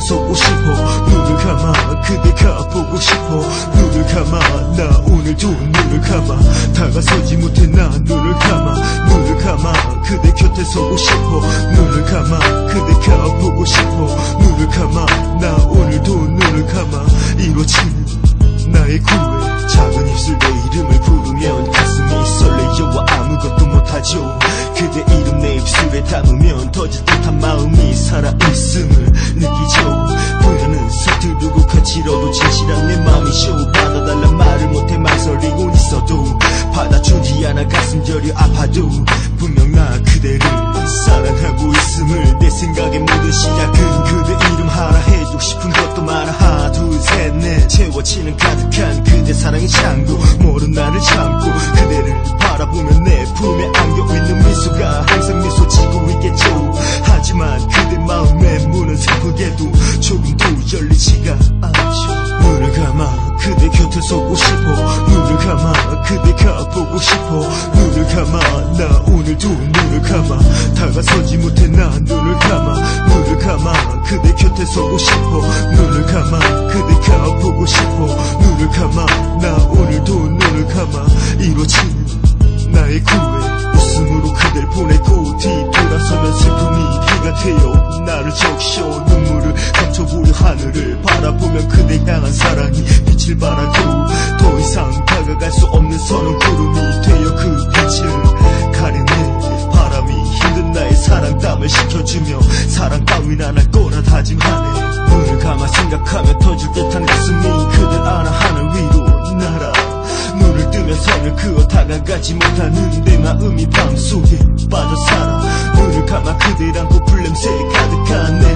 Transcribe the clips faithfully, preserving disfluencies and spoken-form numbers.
쏘고 싶어. 눈을 감아 그대가 보고 싶어. 눈을 감아 나 오늘도 눈을 감아. 다가서지 못해 나 눈을 감아. 눈을 감아 그대 곁에 서고 싶어. 눈을 감아 그대가 보고 싶어. 눈을 감아 나 오늘도 눈을 감아. 이루어지는 나의 구애. 작은 입술 내 이름을 부르면 가슴이 설레요. 아무것도 못하죠. 그대 이름 내 입술에 담으면 터질 듯한 마음이 살아있음을 느끼죠. 보여는 서투르고 거칠어도 진실한 내 마음이쇼. 받아달란 말을 못해 망설이고 있어도 받아주지 않아 가슴 저려 아파도 분명 나 그대를 사랑하고 있음을. 내 생각의 모든 시작은 그대 이름 하나 해주고 싶은 것도 많아. 하나 둘 셋 넷 채워지는 가득한 그대 사랑의 창고. 모른 나를 참고 그대를 바라보면 내 품에 안겨있는 미소가 항상 미소 지고 있겠죠. 하지만 그대 마음의 문은 슬프게도 조금도 열리지가 않죠. 눈을 감아 그대 곁에 서고 싶어. 눈을 감아 그대가 보고 싶어. 눈을 감아 나 오늘도 눈을 감아. 다가서지 못해 나 눈을 감아. 눈을 감아 그대 곁에 서고 싶어. 눈을 감아 그대가 보고 싶어. 눈을 감아 나 오늘도 눈을 감아. 이루어지는 나의 구애. 웃음으로 그댈 보내고 뒤돌아서면 슬픔이 비가 되어 나를 적셔. 눈물을 감춰보려 하늘을 바라보면 그대 향한 사랑이 빛을 발하고 더 이상 다가갈 수 없는 선은 구름이 되어 그 빛을 가리네. 바람이 힘든 나의 사랑 땀을 식혀주며 사랑 따윈 안 할 거라 다짐하네. 눈을 감아 생각하며 터질 듯한 가슴이 그댈 안아 하늘 위로 날아. 눈을 뜨면 선을 그어 다가가지 못하는 내 마음이 밤속에 빠져 살아. 눈을 감아 그댈 안고 풀냄새 가득한 내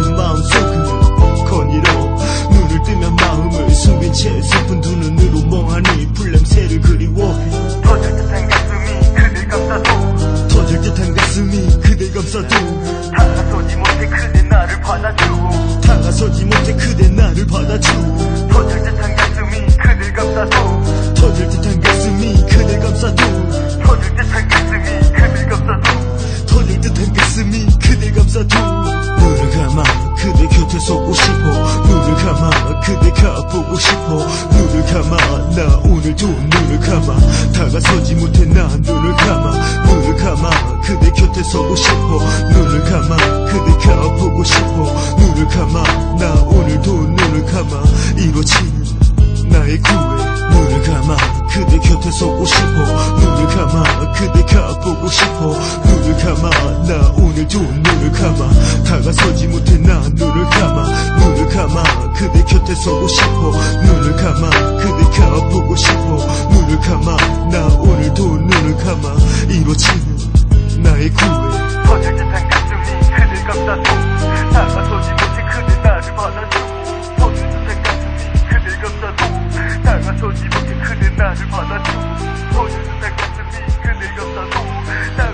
마음속을 거닐어. 눈을 뜨면 마음을 숨긴 채 슬픈 두 눈으로 멍하니 풀냄새를 그리워해. 터질 듯한 가슴이 그댈 감싸도 터질 듯한 가슴이 그댈 감싸도 다가서지 못해 그대 나를 받아줘. 다가서지 못해 그대 나를 받아줘. 터질 듯한 가슴이 그댈 감싸도 터질 듯한 가슴이 그댈 감싸도 터질 듯한 가슴이 그댈 감싸도 터질 듯한 가슴이 그댈 감싸도. 눈을 감아 그대 곁에 서고 싶어. 눈을 감아 그대가 보고 싶어. 눈을 감아 나 오늘도 눈을 감아. 다가서지 못해 나 눈을 감아. 눈을 감아 그대 곁에 서고 싶어. 눈을 감아 그대가 보고 싶어. 눈을 감아 나 오늘도 눈을 감아. 이루어지는 나의 구애. 눈을 감아 그대 곁에 서고 싶어. 눈을 감아 그대가 보고 싶어. 눈을 감아 나 오늘도 눈을 감아. 다가서지 못해 나 눈을 감아. 눈을 감아 그대 곁에 서고 싶어. 눈을 감아 그대가 보고 싶어. 눈을 감아 나 오늘도 눈을 감아. 이루어지는 나의 구애. 터질 듯한 가슴이 그댈 감싸도 다가서지 못해 그대 나를 받아줘. 터질 듯한 가슴이 그댈 감싸도 다가서지 못해 그대 나를 받아줘. 터질 듯한 가슴이 그댈 감싸도